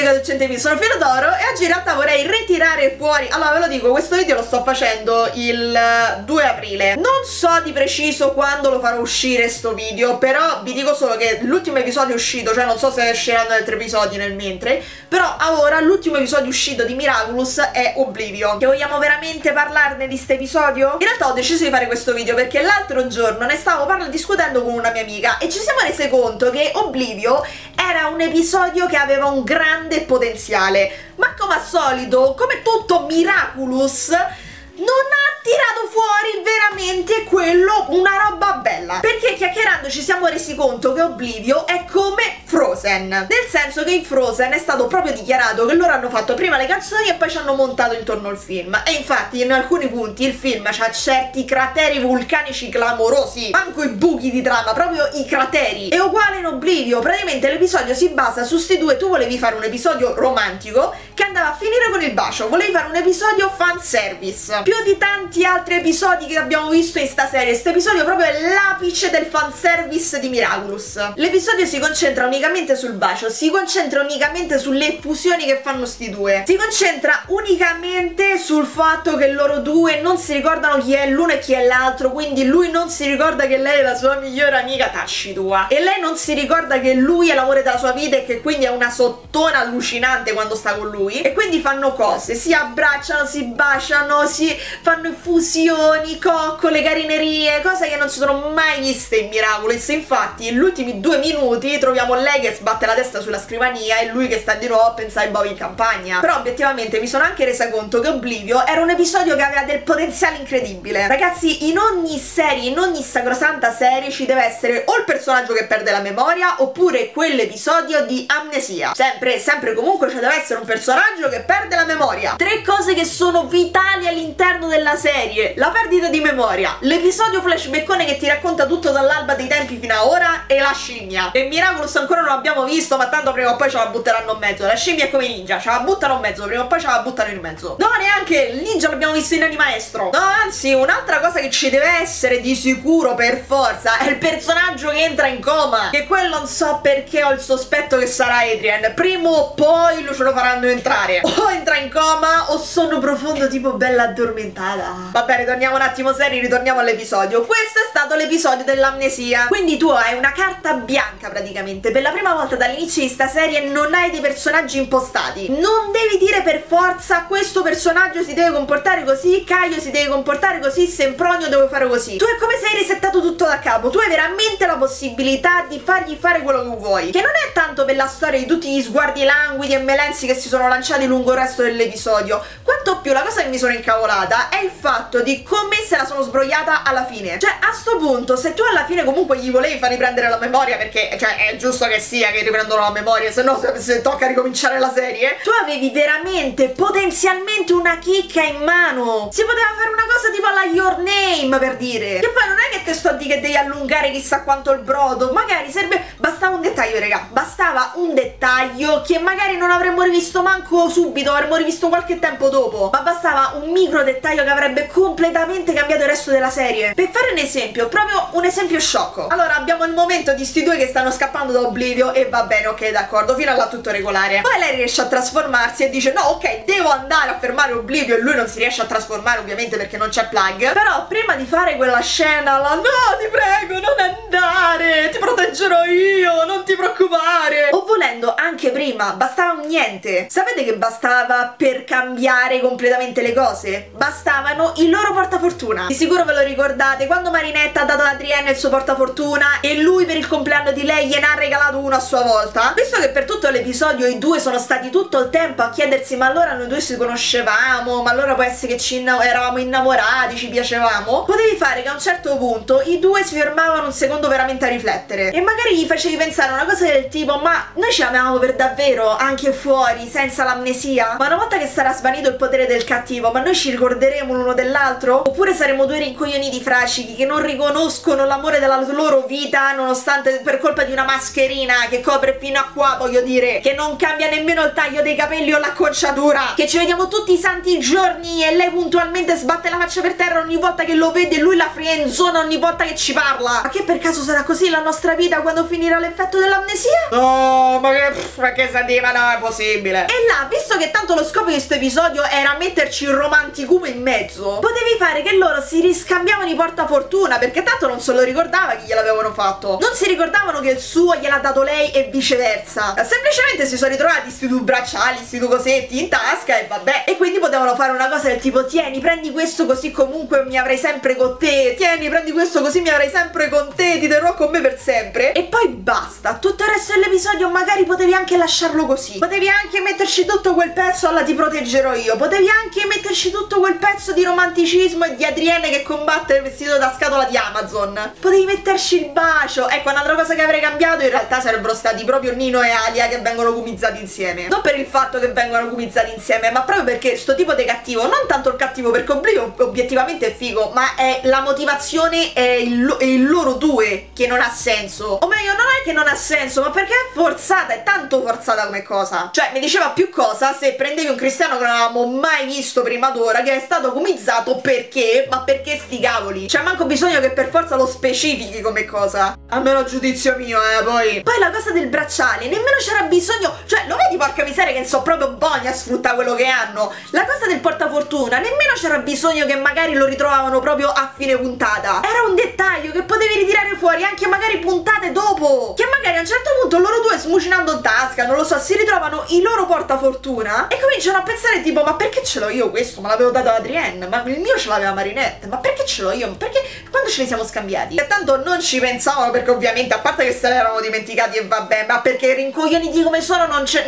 video del Centevi, sono Filo d'Oro e oggi in realtà vorrei ritirare fuori. Allora ve lo dico, questo video lo sto facendo il 2 aprile. Non so di preciso quando lo farò uscire sto video, però vi dico solo che l'ultimo episodio uscito, cioè non so se usciranno altri episodi nel mentre, però ora l'ultimo episodio uscito di Miraculous è Oblivion. Che vogliamo veramente parlarne di questo episodio? In realtà ho deciso di fare questo video perché l'altro giorno ne stavo discutendo con una mia amica e ci siamo rese conto che Oblivion era un episodio che aveva un grande potenziale, ma come al solito, come tutto Miraculous, non ha tirato fuori veramente quello, una roba bella. Perché chiacchierando ci siamo resi conto che Oblivion è come Frozen, nel senso che in Frozen è stato proprio dichiarato che loro hanno fatto prima le canzoni e poi ci hanno montato intorno al film. E infatti in alcuni punti il film ha certi crateri vulcanici clamorosi, manco i buchi di trama, proprio i crateri. E uguale in Oblivion, praticamente l'episodio si basa su sti due. Tu volevi fare un episodio romantico che andava a finire con il bacio, volevi fare un episodio fanservice, più di tanti altri episodi che abbiamo visto in sta serie. Questo episodio proprio è l'apice del fanservice di Miraculous. L'episodio si concentra unicamente sul bacio, si concentra unicamente sulle fusioni che fanno sti due, si concentra unicamente sul fatto che loro due non si ricordano chi è l'uno e chi è l'altro, quindi lui non si ricorda che lei è la sua migliore amica, tacci tua, e lei non si ricorda che lui è l'amore della sua vita e che quindi è una sottona allucinante quando sta con lui, e quindi fanno cose, si abbracciano, si baciano, si fanno infusioni, coccole, carinerie, cose che non si sono mai viste in Miraculous. Infatti negli ultimi 2 minuti troviamo lei che sbatte la testa sulla scrivania e lui che sta di nuovo a pensare ai bovi in campagna. Però obiettivamente mi sono anche resa conto che Oblivion era un episodio che aveva del potenziale incredibile. Ragazzi, in ogni serie, in ogni sacrosanta serie ci deve essere o il personaggio che perde la memoria oppure quell'episodio di amnesia. Sempre comunque ci deve essere un personaggio che perde la memoria. 3 cose che sono vitali all'interno della serie: la perdita di memoria, l'episodio flashbackone che ti racconta tutto dall'alba dei tempi fino a ora, e la scimmia. E Miraculous ancora non l'abbiamo visto, ma tanto prima o poi ce la butteranno in mezzo. La scimmia è come i ninja, ce la buttano in mezzo, prima o poi ce la buttano in mezzo. No, neanche il ninja l'abbiamo visto in Animaestro. No, anzi, un'altra cosa che ci deve essere di sicuro per forza è il personaggio che entra in coma, che quello non so perché ho il sospetto che sarà Adrien. Prima o poi ce lo faranno entrare, o entra in coma o sonno profondo tipo bella addormentata. Vabbè, ritorniamo un attimo seri, ritorniamo all'episodio. Questo è stato l'episodio dell'amnesia. Quindi tu hai una carta bianca praticamente. Per la prima volta dall'inizio di sta serie non hai dei personaggi impostati. Non devi dire per forza questo personaggio si deve comportare così, Caio si deve comportare così, Sempronio deve fare così. Tu è come se hai risettato tutto da capo. Tu hai veramente la possibilità di fargli fare quello che vuoi, che non è tanto per la storia di tutti gli sguardi languidi e melensi che si sono lanciati lungo il resto dell'episodio, quanto più la cosa che mi sono incavolata è il fatto di come se la sono sbrogliata alla fine. Cioè, a sto punto, se tu alla fine comunque gli volevi far riprendere la memoria, perché cioè è giusto che sia che riprendono la memoria, se no se tocca ricominciare la serie, tu avevi veramente potenzialmente una chicca in mano. Si poteva fare una cosa tipo alla Your Name, per dire. Che poi non è che te sto a dire che devi allungare chissà quanto il brodo, magari bastava un dettaglio, raga, bastava un dettaglio che magari non avremmo rivisto manco subito, avremmo rivisto qualche tempo dopo, ma bastava un micro dettaglio che avrebbe completamente cambiato il resto della serie. Per fare un esempio, proprio un esempio sciocco, allora abbiamo il momento di sti due che stanno scappando da Oblivion e va bene, ok, d'accordo, fino a là tutto regolare. Poi lei riesce a trasformarsi e dice no, ok, devo andare a fermare Oblivion, e lui non si riesce a trasformare ovviamente perché non c'è plug. Però prima di fare quella scena là, no, ti prego, non andare, ti proteggerò io, non ti preoccupare, o volendo anche prima, bastava un niente. Sapete che bastava per cambiare completamente le cose? Bastavano i loro portafortuna. Di sicuro ve lo ricordate quando Marinetta ha dato ad Adrienne il suo portafortuna e lui per il compleanno di lei gliene ha regalato uno a sua volta. Visto che per tutto l'episodio i due sono stati tutto il tempo a chiedersi ma allora noi due ci conoscevamo, ma allora può essere che eravamo innamorati, ci piacevamo, potevi fare che a un certo punto i due si fermavano un secondo veramente a riflettere e magari gli facevi pensare una cosa del tipo ma noi ci amavamo per davvero anche fuori senza la l'amnesia? Ma una volta che sarà svanito il potere del cattivo, ma noi ci ricorderemo l'uno dell'altro? Oppure saremo due rincoglioniti fracichi che non riconoscono l'amore della loro vita, nonostante per colpa di una mascherina che copre fino a qua, voglio dire, che non cambia nemmeno il taglio dei capelli o l'acconciatura, che ci vediamo tutti i santi giorni e lei puntualmente sbatte la faccia per terra ogni volta che lo vede e lui la friendzona ogni volta che ci parla. Ma che per caso sarà così la nostra vita quando finirà l'effetto dell'amnesia? No, ma che sentiva, no, è possibile. E là, visto che tanto lo scopo di questo episodio era metterci il romanticumo in mezzo, potevi fare che loro si riscambiavano i portafortuna, perché tanto non se lo ricordava chi gliel'avevano fatto, non si ricordavano che il suo gliel'ha dato lei e viceversa, semplicemente si sono ritrovati sti due bracciali, sti due cosetti in tasca e vabbè, e quindi potevano fare una cosa del tipo: tieni, prendi questo così comunque mi avrai sempre con te, tieni, prendi questo così mi avrai sempre con te, ti terrò con me per sempre, e poi basta. Tutto il resto dell'episodio magari potevi anche lasciarlo così, potevi anche metterci tutto quel pezzo alla ti proteggerò io, potevi anche metterci tutto quel pezzo di romanticismo e di Adrienne che combatte vestito da scatola di Amazon, potevi metterci il bacio. Ecco, un'altra cosa che avrei cambiato in realtà sarebbero stati proprio Nino e Alia che vengono gumizzati insieme, non per il fatto che vengono gumizzati insieme, ma proprio perché sto tipo di cattivo, non tanto il cattivo perché Oblivion obiettivamente è figo, ma è la motivazione, è il loro due che non ha senso, o meglio non è che non ha senso, ma perché è forzata, è tanto forzata come cosa. Cioè mi diceva più cosa se prendevi un cristiano che non avevamo mai visto prima d'ora che è stato gumizzato perché, ma perché sti cavoli, c'è manco bisogno che per forza lo specifichi come cosa, almeno a giudizio mio, poi la cosa del bracciale nemmeno c'era bisogno, cioè lo vedi porca miseria che sono proprio buoni a sfruttare quello che hanno. La cosa del portafortuna nemmeno c'era bisogno che magari lo ritrovavano proprio a fine puntata, era un dettaglio che potevi ritirare fuori anche magari puntate dopo, che magari a un certo punto loro due smucinando in tasca, non lo so, si ritrovano i loro portafortuna e cominciano a pensare tipo: ma perché ce l'ho io questo? Ma l'avevo dato ad Adrienne, ma il mio ce l'aveva Marinette, ma perché ce l'ho io? Perché quando ce ne siamo scambiati? E tanto non ci pensavano perché ovviamente a parte che se l'erano dimenticati e vabbè, ma perché rincoglioniti come sono non ci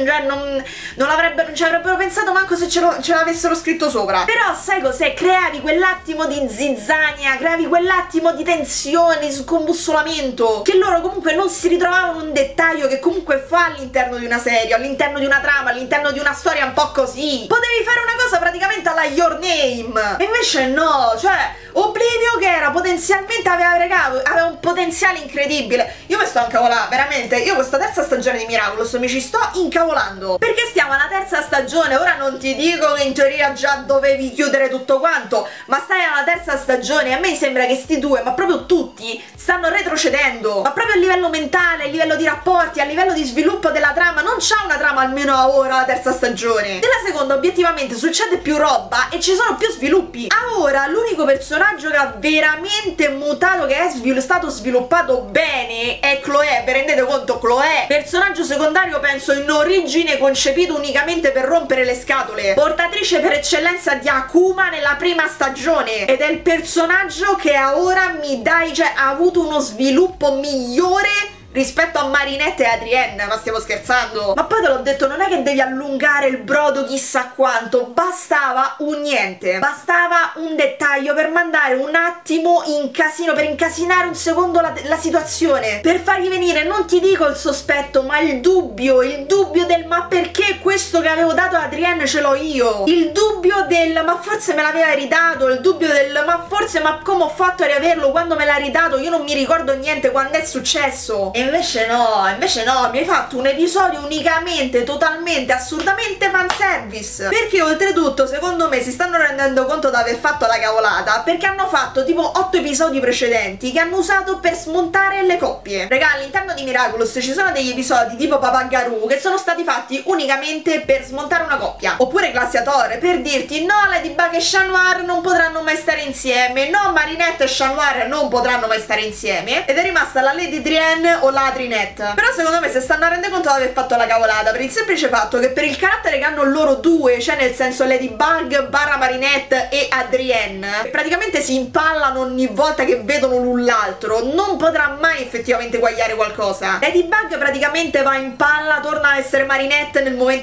avrebbero pensato manco se ce l'avessero scritto sopra. Però sai cos'è? Creavi quell'attimo di zizzania, creavi quell'attimo di tensione, di scombussolamento, che loro comunque non si ritrovavano un dettaglio che comunque fa all'interno di una serie, all'interno di una trama, all'interno di una storia un po' così. Potevi fare una cosa praticamente alla Your Name, e invece no, cioè Oblivion che era potenzialmente aveva un potenziale incredibile. Io mi sto incavolando, veramente, io questa terza stagione di Miraculous mi ci sto incavolando, perché stiamo alla terza stagione, ora non ti dico che in teoria già dovevi chiudere tutto quanto, ma stai alla terza stagione e a me sembra che sti due, ma proprio tutti, stanno retrocedendo, ma proprio a livello mentale, a livello di rapporti, a livello di sviluppo della trama, non c'ha una trama almeno a ora la terza stagione. Nella seconda obiettivamente succede più roba e ci sono più sviluppi. A ora l'unico personaggio che ha veramente mutato, che è stato sviluppato bene, è Chloe. Vi rendete conto? Chloe, personaggio secondario penso in origine concepito unicamente per rompere le scatole, portatrice per eccellenza di Akuma nella prima stagione, ed è il personaggio che a ora ha avuto uno sviluppo migliore rispetto a Marinette e Adrienne, ma stiamo scherzando? Ma poi te l'ho detto, non è che devi allungare il brodo chissà quanto, bastava un niente, bastava un dettaglio per mandare un attimo in casino, per incasinare un secondo la situazione, per fargli venire, non ti dico il sospetto, ma il dubbio del ma perché questo che avevo dato a Adrienne ce l'ho io, il dubbio del ma forse me l'aveva ridato, il dubbio del ma forse, ma come ho fatto a riaverlo quando me l'ha ridato, io non mi ricordo niente quando è successo. E invece no, mi hai fatto un episodio unicamente, totalmente, assolutamente fanservice, perché oltretutto secondo me si stanno rendendo conto di aver fatto la cavolata, perché hanno fatto tipo 8 episodi precedenti che hanno usato per smontare le coppie. Raga, all'interno di Miraculous ci sono degli episodi tipo Papagarou che sono stati fatti unicamente per smontare una coppia, oppure Glaciatore per dirti no, Ladybug e Chat Noir non potranno mai stare insieme, no, Marinette e Chat Noir non potranno mai stare insieme, ed è rimasta la Lady Adrienne o la Adrinette. Però secondo me si stanno rendendo conto di aver fatto la cavolata, per il semplice fatto che per il carattere che hanno loro due, cioè nel senso Ladybug barra Marinette e Adrienne, che praticamente si impallano ogni volta che vedono l'un l'altro, non potrà mai effettivamente guagliare qualcosa. Ladybug praticamente va in palla, torna a essere Marinette nel momento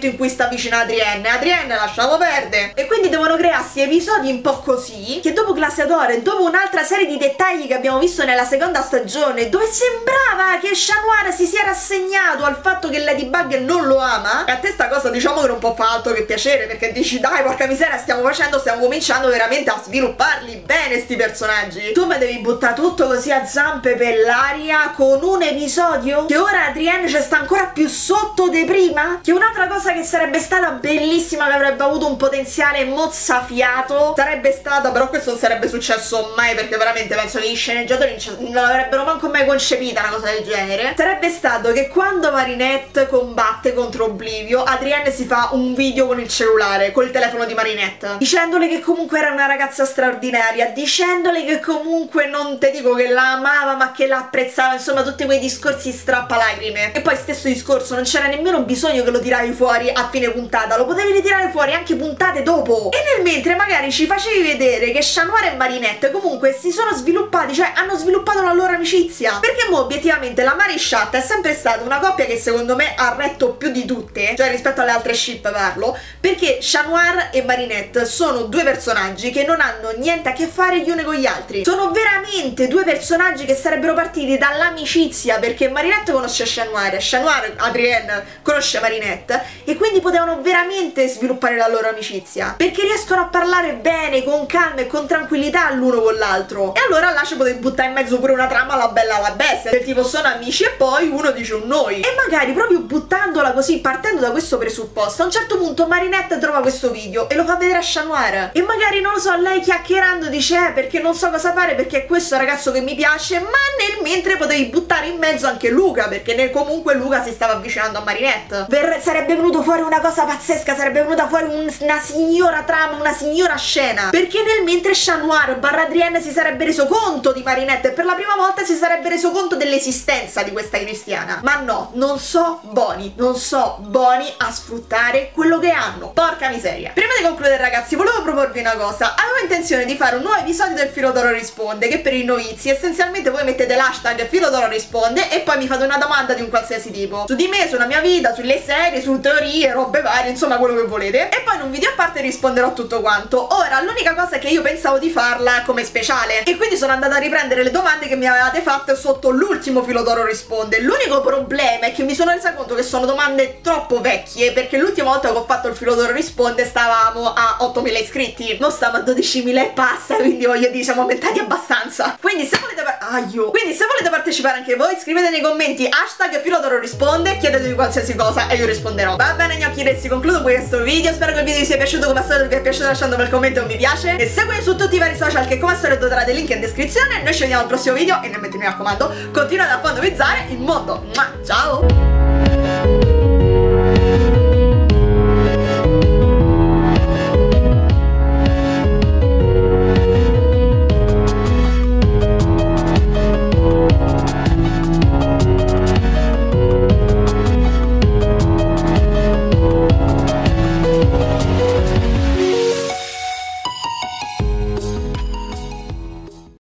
in cui sta vicino a Adrienne lasciamo perdere. E quindi devono crearsi episodi un po' così, che dopo Glaciatore, dopo un'altra serie di dettagli che abbiamo visto nella seconda stagione, dove sembrava che Chat Noir si sia rassegnato al fatto che Ladybug non lo ama, e a te sta cosa diciamo che non può fare altro che piacere, perché dici dai porca miseria, stiamo cominciando veramente a svilupparli bene sti personaggi. Tu mi devi buttare tutto così a zampe per l'aria con un episodio che ora Adrienne ci sta ancora più sotto di prima, che un'altra cosa che sarebbe stata bellissima, che avrebbe avuto un potenziale mozzafiato, sarebbe stata, però questo non sarebbe successo mai, perché veramente penso che gli sceneggiatori non avrebbero manco mai concepita una cosa del genere, sarebbe stato che quando Marinette combatte contro Oblivio, Adrienne si fa un video con il cellulare, col telefono di Marinette, dicendole che comunque era una ragazza straordinaria, dicendole che comunque non te dico che la amava ma che la apprezzava, insomma tutti quei discorsi strappalacrime. E poi stesso discorso, non c'era nemmeno bisogno che lo tiravi fuori a fine puntata, lo potevi ritirare fuori anche puntate dopo. E nel mentre magari ci facevi vedere che Chat Noir e Marinette comunque si sono sviluppati, cioè hanno sviluppato la loro amicizia, perché mo obiettivamente la Mari Chat è sempre stata una coppia che secondo me ha retto più di tutte, cioè rispetto alle altre ship parlo, perché Chat Noir e Marinette sono due personaggi che non hanno niente a che fare gli uni con gli altri, sono veramente due personaggi che sarebbero partiti dall'amicizia, perché Marinette conosce Chat Noir, Adrienne conosce Marinette, e quindi potevano veramente sviluppare la loro amicizia, perché riescono a parlare bene, con calma e con tranquillità l'uno con l'altro. E allora là ci potevi buttare in mezzo pure una trama alla bella alla bestia, del tipo sono amici e poi uno dice un noi, e magari proprio buttandola così, partendo da questo presupposto, a un certo punto Marinette trova questo video e lo fa vedere a Chat Noir, e magari non lo so, lei chiacchierando dice perché non so cosa fare, perché è questo ragazzo che mi piace, ma nel mentre potevi buttare in mezzo anche Luca, perché comunque Luca si stava avvicinando a Marinette. Sarebbe venuto fuori una cosa pazzesca, sarebbe venuta fuori una signora trama, una signora scena, perché nel mentre Chat Noir barra Adrienne si sarebbe reso conto di Marinette e per la prima volta si sarebbe reso conto dell'esistenza di questa cristiana. Ma no, non so buoni a sfruttare quello che hanno, porca miseria. Prima di concludere ragazzi, volevo proporvi una cosa. Avevo intenzione di fare un nuovo episodio del Filo d'Oro risponde, che per i novizi essenzialmente voi mettete l'hashtag Filo d'Oro risponde e poi mi fate una domanda di un qualsiasi tipo, su di me, sulla mia vita, sulle serie, su teorie, robe varie, insomma quello che volete, e poi in un video a parte risponderò a tutto quanto. Ora l'unica cosa è che io pensavo di farla come speciale, e quindi sono andata a riprendere le domande che mi avevate fatte sotto l'ultimo Filo d'Oro risponde. L'unico problema è che mi sono resa conto che sono domande troppo vecchie, perché l'ultima volta che ho fatto il Filo d'Oro risponde stavamo a 8.000 iscritti, non stiamo a 12.000 e passa, quindi voglio dire siamo aumentati abbastanza. Quindi se volete partecipare anche voi, scrivete nei commenti hashtag Filo d'Oro risponde, chiedetevi qualsiasi cosa e io risponderò. Va bene gnocchi resti, concludo questo video, spero che il video vi sia piaciuto, come al solito vi è piaciuto lasciando un bel commento e un mi piace, e seguimi su tutti i vari social che come al solito trovate il link in descrizione. Noi ci vediamo al prossimo video e nel mentre mi raccomando continuate a fandomizzare il mondo. Ciao!